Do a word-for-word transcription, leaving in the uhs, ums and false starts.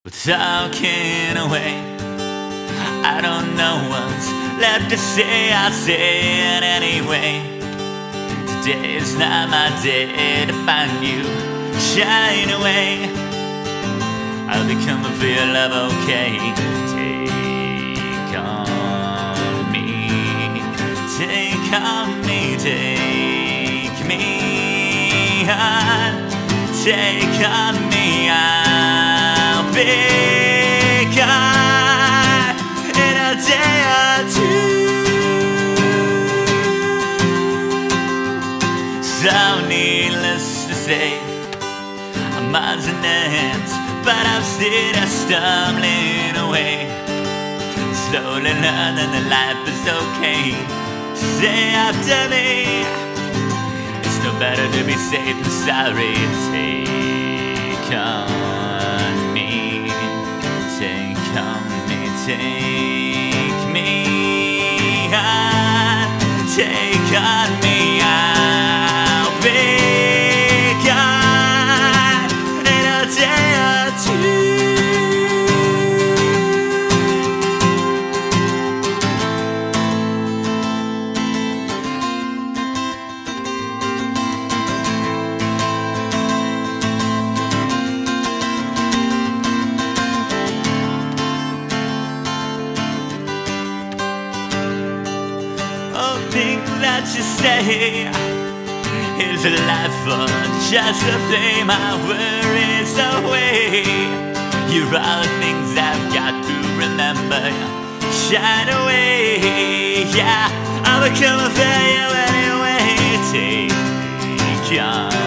We're talking away. I don't know what's left to say, I'll say it anyway. Today's not my day to find you shine away. I'll become a feel of okay. Take on me, take on me, take me on, take on me. I'll be gone in a day or two. So needless to say, I'm odds and ends, but I'm still stumbling away. Slowly learning that life is okay. Say after me, it's no better to be safe than sorry. Take on me, take on me, take me on, take on me. I'll be gone in a day or two. Thing that you say is a life for just to play my worries away. You're all the things I've got to remember. Shine away, yeah, I'll become a failure anyway. Take on